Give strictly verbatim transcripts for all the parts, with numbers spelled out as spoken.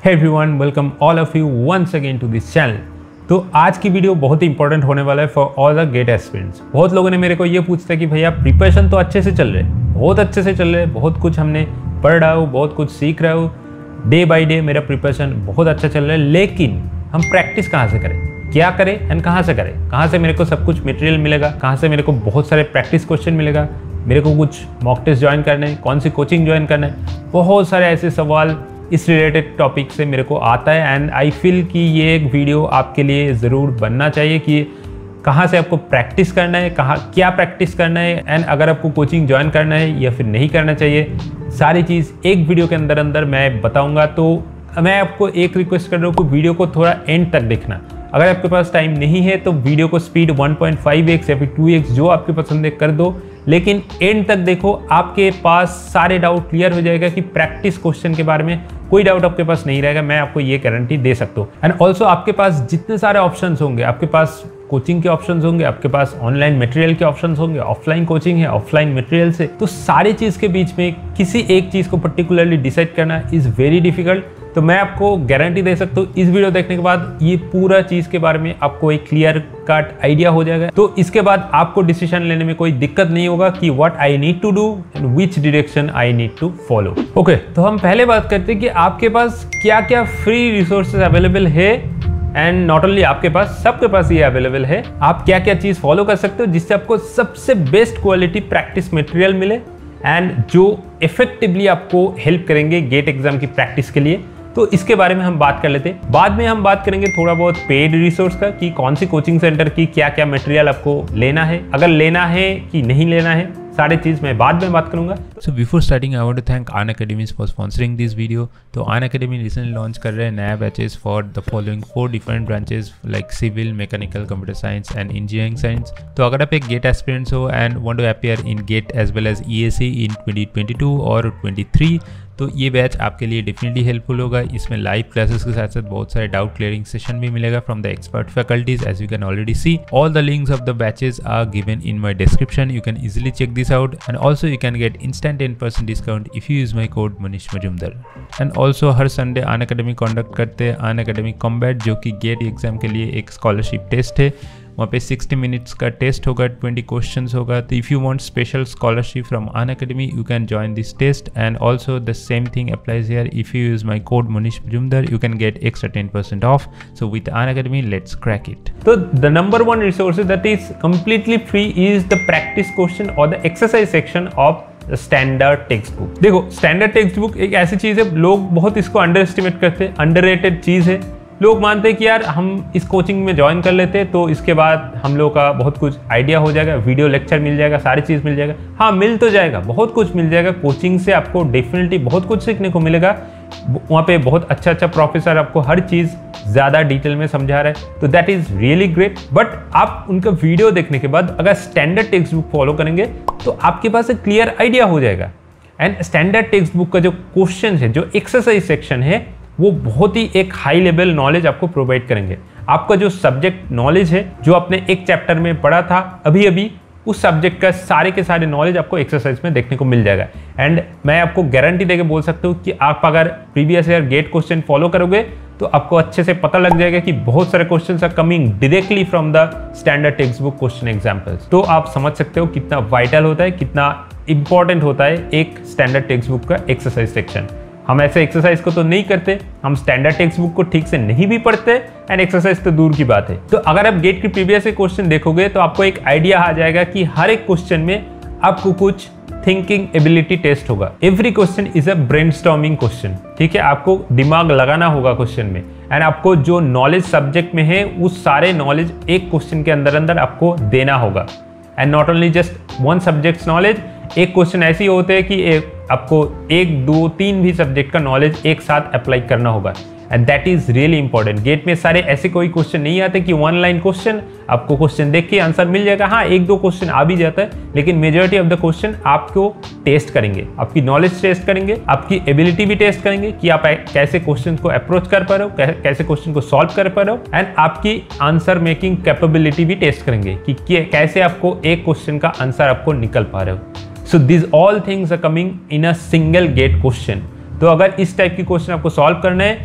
Hey everyone, welcome all of you once again to this channel। तो आज की video बहुत ही इंपॉर्टेंट होने वाला है for all the GATE aspirants. बहुत लोगों ने मेरे को ये पूछता है कि भैया प्रिपरेशन तो अच्छे से चल रहे बहुत अच्छे से चल रहे बहुत कुछ हमने पढ़ रहा हूँ, बहुत कुछ सीख रहा हूँ, डे बाई डे मेरा प्रिपरेशन बहुत अच्छा चल रहा है, लेकिन हम प्रैक्टिस कहाँ से करें, क्या करें एंड कहाँ से करें, कहाँ से मेरे को सब कुछ मटेरियल मिलेगा, कहाँ से मेरे को बहुत सारे प्रैक्टिस क्वेश्चन मिलेगा, मेरे को कुछ मॉक टेस्ट ज्वाइन करना है, कौन सी कोचिंग ज्वाइन करना है। बहुत सारे ऐसे सवाल इस रिलेटेड टॉपिक से मेरे को आता है एंड आई फील कि ये एक वीडियो आपके लिए ज़रूर बनना चाहिए कि कहाँ से आपको प्रैक्टिस करना है, कहाँ क्या प्रैक्टिस करना है एंड अगर आपको कोचिंग ज्वाइन करना है या फिर नहीं करना चाहिए, सारी चीज़ एक वीडियो के अंदर अंदर मैं बताऊंगा। तो मैं आपको एक रिक्वेस्ट कर रहा हूँ कि वीडियो को थोड़ा एंड तक देखना। अगर आपके पास टाइम नहीं है तो वीडियो को speed one point five x या फिर टू एक्स जो आपके पसंद है कर दो, लेकिन एंड तक देखो, आपके पास सारे डाउट क्लियर हो जाएगा कि प्रैक्टिस क्वेश्चन के बारे में कोई डाउट आपके पास नहीं रहेगा। मैं आपको ये गारंटी दे सकता हूँ। एंड ऑल्सो आपके पास जितने सारे ऑप्शंस होंगे, आपके पास कोचिंग के ऑप्शंस होंगे, आपके पास ऑनलाइन मटेरियल के ऑप्शंस होंगे, ऑफलाइन कोचिंग है, ऑफलाइन मटेरियल से, तो सारी चीज़ के बीच में किसी एक चीज़ को पर्टिकुलरली डिसाइड करना इज़ वेरी डिफिकल्ट। तो मैं आपको गारंटी दे सकता हूँ इस वीडियो देखने के बाद ये पूरा चीज़ के बारे में आपको एक क्लियर कट आइडिया हो जाएगा। तो इसके बाद आपको डिसीजन लेने में कोई दिक्कत नहीं होगा कि what I need to do and which direction I need to follow. Okay, तो हम पहले बात करते हैं कि आपके पास क्या क्या फ्री रिसोर्सेज अवेलेबल है एंड नॉट ओनली आपके पास, सबके पास ये अवेलेबल है। आप क्या क्या चीज़ फॉलो कर सकते हो जिससे आपको सबसे बेस्ट क्वालिटी प्रैक्टिस मटेरियल मिले एंड जो इफेक्टिवली आपको हेल्प करेंगे गेट एग्जाम की प्रैक्टिस के लिए। तो इसके बारे में हम बात कर लेते हैं। बाद में हम बात करेंगे थोड़ा बहुत पेड रिसोर्स का कि कौन सी कोचिंग सेंटर की क्या क्या मटेरियल आपको लेना है, अगर लेना है कि नहीं लेना है, सारी चीज़ मैं बाद में बात करूंगा। So before starting I want to thank Unacademy for sponsoring this video. तो आन अकेडमी रिसेंटली लॉन्च कर रहे हैं नया batches for the following four different branches like civil, mechanical, computer science and engineering science. तो अगर आप एक GATE aspirants हो and want to appear in GATE as well as E S C in twenty twenty two और twenty three, तो ये batch आपके लिए डेफिनेटली हेल्पफुल होगा। इसमें लाइव क्लासेस के साथ साथ बहुत सारे डाउट क्लियरिंग सेशन भी मिलेगा from the expert faculties as you can already see. All the links of the batches are given in my description, you can easily check this out and also you can get instant ten percent discount if you use my code Manish Majumdar. And also हर Sunday Unacademy conduct करते हैं आन academy combat, जो कि gate exam के लिए एक scholarship test है। वहाँ पे सिक्सटी मिनट्स का टेस्ट होगा, ट्वेंटी क्वेश्चंस होगा। तो if you want special scholarship from Unacademy you can join this test and also the same thing applies here. If you use my code Manish Majumdar you can get extra ten percent off. So with Unacademy let's crack it. तो the number one resource that is completely free is the practice question और the exercise section of standard text book. देखो, standard text book एक ऐसी चीज है, लोग बहुत इसको अंडर एस्टिमेट करते हैं, अंडररेटेड चीज है। लोग मानते हैं कि यार हम इस कोचिंग में ज्वाइन कर लेते हैं तो इसके बाद हम लोग का बहुत कुछ आइडिया हो जाएगा, वीडियो लेक्चर मिल जाएगा, सारी चीज़ मिल जाएगा। हाँ, मिल तो जाएगा, बहुत कुछ मिल जाएगा। कोचिंग से आपको डेफिनेटली बहुत कुछ सीखने को मिलेगा। वहाँ पे बहुत अच्छा अच्छा प्रोफेसर आपको हर चीज़ ज़्यादा डिटेल में समझा रहा है, तो that is really great. But आप उनका वीडियो देखने के बाद अगर स्टैंडर्ड टेक्स्ट बुक फॉलो करेंगे तो आपके पास एक क्लियर आइडिया हो जाएगा। एंड स्टैंडर्ड टेक्स्ट बुक का जो क्वेश्चन है, जो एक्सरसाइज सेक्शन है, वो बहुत ही एक हाई लेवल नॉलेज आपको प्रोवाइड करेंगे। आपका जो सब्जेक्ट नॉलेज है, जो आपने एक चैप्टर में पढ़ा था अभी अभी, उस सब्जेक्ट का सारे के सारे नॉलेज आपको एक्सरसाइज में देखने को मिल जाएगा। एंड मैं आपको गारंटी देके बोल सकता हूँ कि आप अगर previous year GATE question follow करोगे तो आपको अच्छे से पता लग जाएगा कि बहुत सारे questions are coming directly from the standard text book question examples. तो आप समझ सकते हो कितना वाइटल होता है, कितना इंपॉर्टेंट होता है एक स्टैंडर्ड टेक्स्ट बुक का एक्सरसाइज सेक्शन। हम ऐसे एक्सरसाइज को तो नहीं करते, हम स्टैंडर्ड टेक्स्ट बुक को ठीक से नहीं भी पढ़ते एंड एक्सरसाइज तो दूर की बात है। तो अगर आप गेट की प्रीवियस क्वेश्चन देखोगे तो आपको एक आइडिया आ जाएगा कि हर एक क्वेश्चन में आपको कुछ थिंकिंग एबिलिटी टेस्ट होगा। Every question is a brainstorming question, ठीक है। आपको दिमाग लगाना होगा क्वेश्चन में एंड आपको जो नॉलेज सब्जेक्ट में है उस सारे नॉलेज एक क्वेश्चन के अंदर अंदर आपको देना होगा। And not only just one subject knowledge, एक क्वेश्चन ऐसे होते हैं कि एक आपको एक दो तीन भी सब्जेक्ट का नॉलेज एक साथ अप्लाई करना होगा and that is really important. GATE में सारे ऐसे कोई क्वेश्चन नहीं आते कि वन लाइन क्वेश्चन आपको क्वेश्चन देख के आंसर मिल जाएगा। हाँ, एक दो क्वेश्चन आ भी जाता है, लेकिन मेजॉरिटी ऑफ द क्वेश्चन आपको टेस्ट करेंगे, आपकी नॉलेज टेस्ट करेंगे, आपकी एबिलिटी भी टेस्ट करेंगे कि आप कैसे क्वेश्चन को अप्रोच कर पा रहे हो, कैसे क्वेश्चन को सॉल्व कर पा रहे हो एंड आपकी आंसर मेकिंग कैपेबिलिटी भी टेस्ट करेंगे कि कैसे आपको एक क्वेश्चन का आंसर आपको निकल पा रहे हो। So this all things are coming in a single GATE question. तो अगर इस टाइप की क्वेश्चन आपको सॉल्व करना है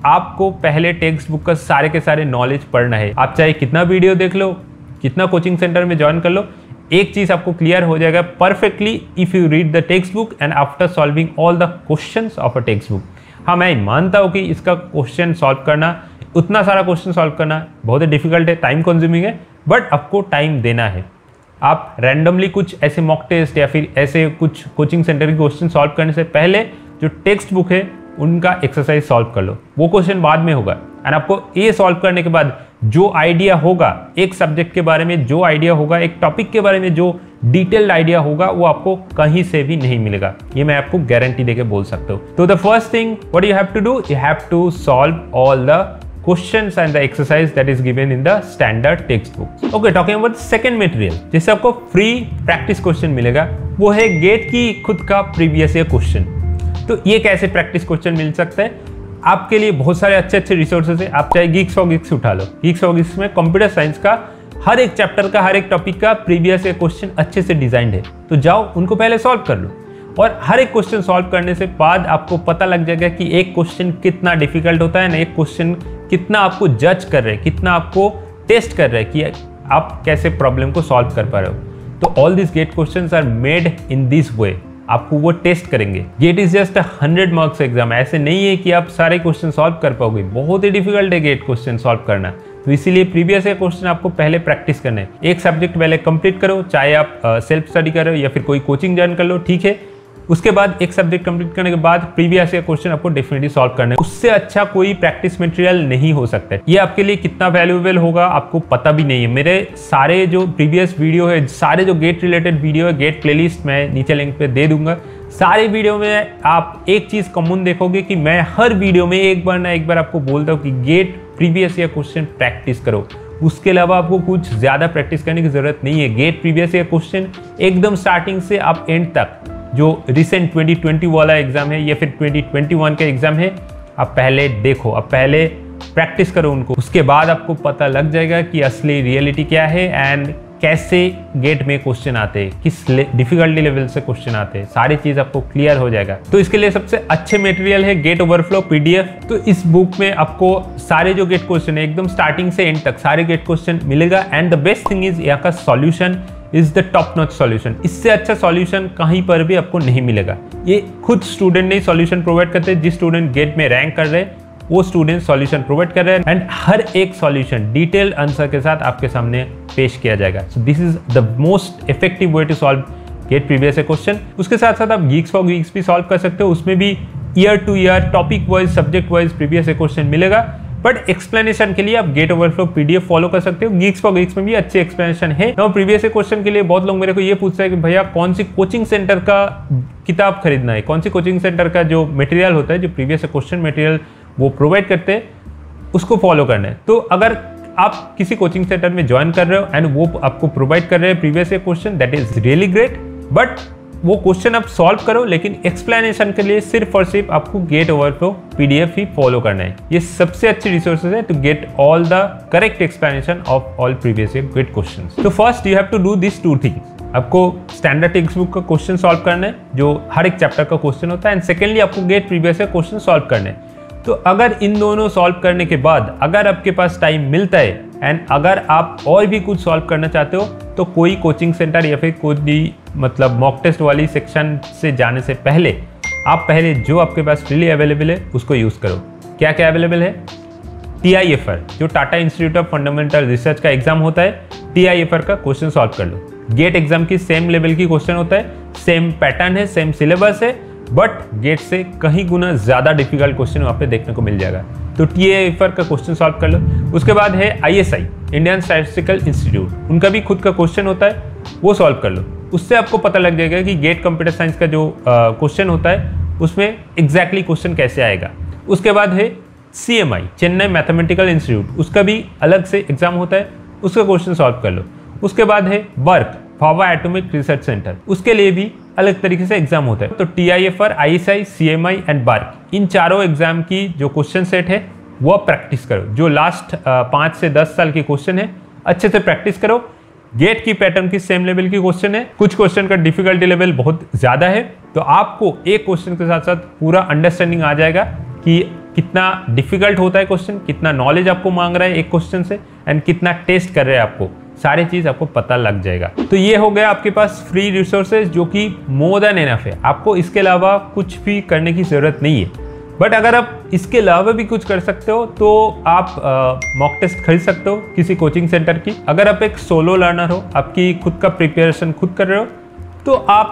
आपको पहले टेक्स्ट बुक का सारे के सारे नॉलेज पढ़ना है। आप चाहे कितना वीडियो देख लो, कितना कोचिंग सेंटर में ज्वाइन कर लो, एक चीज आपको क्लियर हो जाएगा perfectly if you read the text book and after solving all the questions of a text book. हाँ, मैं मानता हूँ कि इसका क्वेश्चन सॉल्व करना, उतना सारा क्वेश्चन सॉल्व करना बहुत ही डिफिकल्ट है, टाइम कंज्यूमिंग है, बट आपको टाइम देना है। आप रैंडमली कुछ ऐसे मॉक टेस्ट या फिर ऐसे कुछ कोचिंग सेंटर के क्वेश्चन सॉल्व करने से पहले जो टेक्स्ट बुक है उनका एक्सरसाइज सॉल्व कर लो, वो क्वेश्चन बाद में होगा। एंड आपको ये सॉल्व करने के बाद जो आइडिया होगा एक सब्जेक्ट के बारे में, जो आइडिया होगा एक टॉपिक के बारे में, जो डिटेल्ड आइडिया होगा वो आपको कहीं से भी नहीं मिलेगा, ये मैं आपको गारंटी देके बोल सकता हूँ। तो the first thing what you have to do, you have to solve all the questions and the exercise that is given in the standard textbook. Okay, talking about second material, जिससे आपको free practice question मिलेगा, वो है gate की खुद का previous year question। तो ये कैसे practice question मिल सकता है? आपके लिए बहुत सारे अच्छे अच्छे रिसोर्सेज है। आप चाहे Geeks for Geeks उठा लो, Geeks for Geeks में कंप्यूटर साइंस का हर एक चैप्टर का, हर एक टॉपिक का प्रीवियस ईयर क्वेश्चन अच्छे से डिजाइंड है, तो जाओ उनको पहले सॉल्व कर लो। और हर एक क्वेश्चन सॉल्व करने से बाद आपको पता लग जाएगा कि एक क्वेश्चन कितना डिफिकल्ट होता है ना, एक क्वेश्चन कितना आपको जज कर रहे हैं, कितना आपको टेस्ट कर रहे हैं कि आप कैसे प्रॉब्लम को सॉल्व कर पा रहे हो। तो all this GATE questions are made in this way, आपको वो टेस्ट करेंगे। GATE is just a hundred marks exam, ऐसे नहीं है कि आप सारे क्वेश्चन सॉल्व कर पाओगे, बहुत ही डिफिकल्ट है गेट क्वेश्चन सॉल्व करना। तो इसीलिए प्रीवियस ईयर क्वेश्चन आपको पहले प्रैक्टिस करना है। एक सब्जेक्ट पहले कंप्लीट करो, चाहे आप सेल्फ स्टडी कर रहे हो या फिर कोई कोचिंग ज्वाइन कर लो, ठीक है। उसके बाद एक सब्जेक्ट कंप्लीट करने के बाद प्रीवियस ईयर क्वेश्चन आपको डेफिनेटली सॉल्व करना है। उससे अच्छा कोई प्रैक्टिस मटेरियल नहीं हो सकता है। ये आपके लिए कितना वैल्यूएबल होगा आपको पता भी नहीं है। मेरे सारे जो प्रीवियस वीडियो है, सारे जो गेट रिलेटेड वीडियो है, गेट प्लेलिस्ट मैं नीचे लिंक पे दे दूंगा। सारे वीडियो में आप एक चीज कॉमन देखोगे कि मैं हर वीडियो में एक बार ना एक बार आपको बोलता हूँ कि GATE previous year question practice करो। उसके अलावा आपको कुछ ज्यादा प्रैक्टिस करने की जरूरत नहीं है। गेट प्रीवियस ईयर क्वेश्चन एकदम स्टार्टिंग से आप एंड तक, जो रिसेंट ट्वेंटी ट्वेंटी वाला एग्जाम है या फिर ट्वेंटी ट्वेंटी वन का एग्जाम है, आप पहले देखो, आप पहले प्रैक्टिस करो उनको। उसके बाद आपको पता लग जाएगा कि असली रियलिटी क्या है एंड कैसे गेट में क्वेश्चन आते हैं, किस डिफिकल्टी लेवल से क्वेश्चन आते हैं, सारी चीज आपको क्लियर हो जाएगा। तो इसके लिए सबसे अच्छे मटेरियल है गेट ओवरफ्लो पीडीएफ। तो इस बुक में आपको सारे जो गेट क्वेश्चन है एकदम स्टार्टिंग से एंड तक सारे गेट क्वेश्चन मिलेगा। And the best thing is यहाँ का solution is the top notch solution. इससे अच्छा सॉल्यूशन कहीं पर भी आपको नहीं मिलेगा। ये खुद स्टूडेंट ने सॉल्यूशन प्रोवाइड करते हैं। जिस स्टूडेंट गेट में रैंक कर रहे हैं वो स्टूडेंट सॉल्यूशन प्रोवाइड कर रहे हैं एंड हर एक सॉल्यूशन डिटेल्ड आंसर के साथ आपके सामने पेश किया जाएगा। So this is the most effective way to solve GATE previous year question. उसके साथ साथ आप गीक्स फॉर गीक्स भी सॉल्व कर सकते हो, उसमें भी year to year topic wise subject wise previous year question मिलेगा। बट एक्सप्लेनेशन के लिए आप गेट ओवरफ्लो पीडीएफ फॉलो कर सकते हो। गीक्स फॉर गीक्स में भी अच्छे एक्सप्लेनेशन है। नाउ प्रीवियस ईयर क्वेश्चन के लिए बहुत लोग मेरे को ये पूछते हैं कि भैया कौन सी कोचिंग सेंटर का किताब खरीदना है, कौन सी कोचिंग सेंटर का जो मटेरियल होता है, जो प्रीवियस ईयर क्वेश्चन मटेरियल वो प्रोवाइड करते हैं, उसको फॉलो करना है। तो अगर आप किसी कोचिंग सेंटर में ज्वाइन कर रहे हो एंड वो आपको प्रोवाइड कर रहे हैं previous year question, that is really great. But वो क्वेश्चन आप सॉल्व करो, लेकिन एक्सप्लेनेशन के लिए सिर्फ और सिर्फ आपको गेट ओवरफ्लो पीडीएफ ही फॉलो करना है। ये सबसे अच्छी रिसोर्सेज है to get all the correct explanation of all previous year GATE questions. तो first you have to do this two things. आपको स्टैंडर्ड टेक्स्ट बुक का क्वेश्चन सॉल्व करना है, जो हर एक चैप्टर का क्वेश्चन होता है, एंड सेकेंडली आपको GATE previous year question solve करने हैं। तो अगर इन दोनों सॉल्व करने के बाद अगर आपके पास टाइम मिलता है एंड अगर आप और भी कुछ सॉल्व करना चाहते हो, तो कोई कोचिंग सेंटर या फिर कोई मतलब मॉक टेस्ट वाली सेक्शन से जाने से पहले आप पहले जो आपके पास फ्रीली अवेलेबल है उसको यूज़ करो। क्या क्या अवेलेबल है? टी आई एफ आर, जो Tata Institute of Fundamental Research का एग्जाम होता है, टी आई एफ आर का क्वेश्चन सॉल्व कर लो। गेट एग्जाम की सेम लेवल की क्वेश्चन होता है, सेम पैटर्न है, सेम सिलेबस है, बट गेट से कहीं गुना ज्यादा डिफिकल्ट क्वेश्चन वहां पे देखने को मिल जाएगा। तो टी आई एफ आर का क्वेश्चन सॉल्व कर लो। उसके बाद है I S I, Indian Statistical Institute, उनका भी खुद का क्वेश्चन होता है, वो सॉल्व कर लो। उससे आपको पता लग जाएगा कि गेट कंप्यूटर साइंस का जो क्वेश्चन होता है उसमें एग्जैक्टली क्वेश्चन कैसे आएगा। उसके बाद है C M I, Chennai Mathematical Institute, उसका भी अलग से एग्जाम होता है, उसका क्वेश्चन सॉल्व कर लो। उसके बाद है BARC, Bhabha Atomic Research Centre, उसके लिए भी अलग तरीके से एग्जाम होता है। तो T I F R, I S I, C M I and BARC, इन चारों एग्जाम की जो क्वेश्चन सेट है वो आप प्रैक्टिस करो। जो लास्ट पाँच से दस साल के क्वेश्चन है अच्छे से प्रैक्टिस करो। गेट की पैटर्न की सेम लेवल की क्वेश्चन है, कुछ क्वेश्चन का डिफिकल्टी लेवल बहुत ज्यादा है, तो आपको एक क्वेश्चन के साथ साथ पूरा अंडरस्टैंडिंग आ जाएगा कि कितना डिफिकल्ट होता है क्वेश्चन, कितना नॉलेज आपको मांग रहा है एक क्वेश्चन से, एंड कितना टेस्ट कर रहे हैं आपको, सारी चीज़ आपको पता लग जाएगा। तो ये हो गया आपके पास फ्री रिसोर्सेज जो कि मोर देन एनफ है, आपको इसके अलावा कुछ भी करने की ज़रूरत नहीं है। बट अगर आप इसके अलावा भी कुछ कर सकते हो तो आप मॉक टेस्ट खरीद सकते हो किसी कोचिंग सेंटर की। अगर आप एक सोलो लर्नर हो, आपकी खुद का प्रिपरेशन खुद कर रहे हो, तो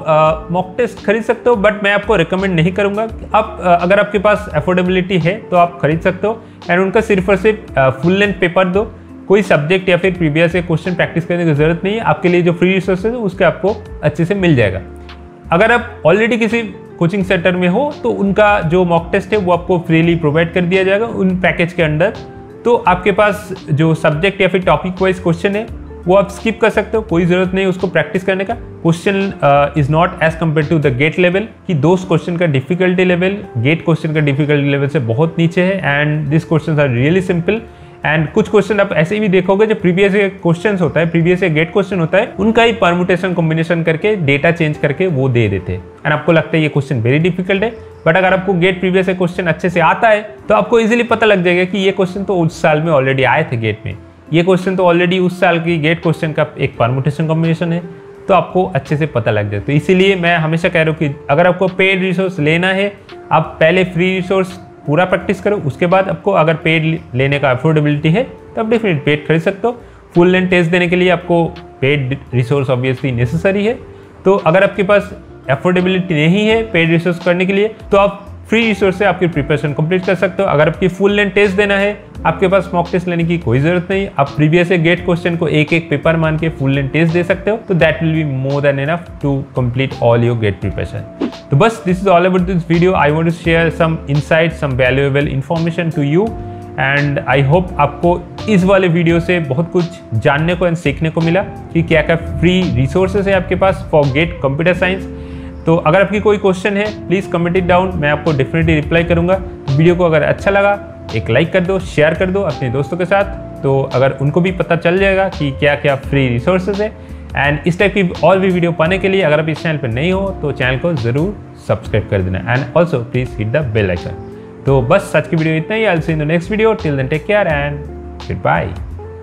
आप मॉक टेस्ट खरीद सकते हो। बट मैं आपको रिकमेंड नहीं करूँगा। आप आ, अगर आपके पास अफोर्डेबिलिटी है तो आप खरीद सकते हो, एंड उनका सिर्फ और सिर्फ फुल लेंथ पेपर दो, कोई सब्जेक्ट या फिर प्रीवियस के क्वेश्चन प्रैक्टिस करने की जरूरत नहीं है। आपके लिए जो फ्री रिसोर्सेज है उसके आपको अच्छे से मिल जाएगा। अगर आप ऑलरेडी किसी कोचिंग सेंटर में हो तो उनका जो मॉक टेस्ट है वो आपको फ्रीली प्रोवाइड कर दिया जाएगा उन पैकेज के अंडर। तो आपके पास जो सब्जेक्ट या फिर टॉपिक वाइज क्वेश्चन है वो आप स्किप कर सकते हो, कोई ज़रूरत नहीं उसको प्रैक्टिस करने का। Question is not as compare to the GATE level, कि दो क्वेश्चन का डिफिकल्टी लेवल गेट क्वेश्चन का डिफिकल्टी लेवल से बहुत नीचे है, and this question are really simple. And कुछ क्वेश्चन आप ऐसे भी देखोगे जो प्रीवियस क्वेश्चन होता है, प्रीवियस गेट क्वेश्चन होता है, उनका ही परमुटेशन कॉम्बिनेशन करके डेटा चेंज करके वो दे देते हैं, एंड आपको लगता है ये क्वेश्चन वेरी डिफिकल्ट है। बट अगर आपको गेट प्रीवियस क्वेश्चन अच्छे से आता है तो आपको इजीली पता लग जाएगा कि ये क्वेश्चन तो उस साल में ऑलरेडी आए थे गेट में, ये क्वेश्चन तो ऑलरेडी उस साल की गेट क्वेश्चन का एक परमुटेशन कॉम्बिनेशन है, तो आपको अच्छे से पता लग जाए। तो इसीलिए मैं हमेशा कह रहा हूँ कि अगर आपको पेड रिसोर्स लेना है, आप पहले फ्री रिसोर्स पूरा प्रैक्टिस करो, उसके बाद आपको अगर पेड लेने का अफोर्डेबिलिटी है तो आप डेफिनेट पेड खरीद सकते हो। फुल लेंथ टेस्ट देने के लिए आपको पेड रिसोर्स ऑब्वियसली नेसेसरी है। तो अगर आपके पास अफोर्डेबिलिटी नहीं है पेड रिसोर्स करने के लिए तो आप फ्री रिसोर्स से आपकी प्रिपरेशन कंप्लीट कर सकते हो। अगर आपकी फुल लेंथ टेस्ट देना है, आपके पास मॉक टेस्ट लेने की कोई जरूरत नहीं, आप प्रीवियस गेट क्वेश्चन को एक एक पेपर मान के फुल लेंथ टेस्ट दे सकते हो, तो that will be more than enough to complete all your GATE preparation. तो बस this is all about this video. I want to share some insight, some valuable information to you, and I hope आपको इस वाले video से बहुत कुछ जानने को एंड सीखने को मिला कि क्या क्या फ्री रिसोर्सेज है आपके पास फॉर गेट कंप्यूटर साइंस। तो अगर आपकी कोई क्वेश्चन है प्लीज़ कमेंट इट डाउन, मैं आपको डेफिनेटली रिप्लाई करूंगा। वीडियो को अगर अच्छा लगा एक लाइक कर दो, शेयर कर दो अपने दोस्तों के साथ, तो अगर उनको भी पता चल जाएगा कि क्या क्या फ्री रिसोर्सेज है। एंड इस टाइप की और भी वीडियो पाने के लिए अगर आप इस चैनल पर नहीं हो तो चैनल को ज़रूर सब्सक्राइब कर देना, and also please hit the bell icon. तो बस आज की वीडियो इतना ही। I will see in the next video. Till then take care and good bye.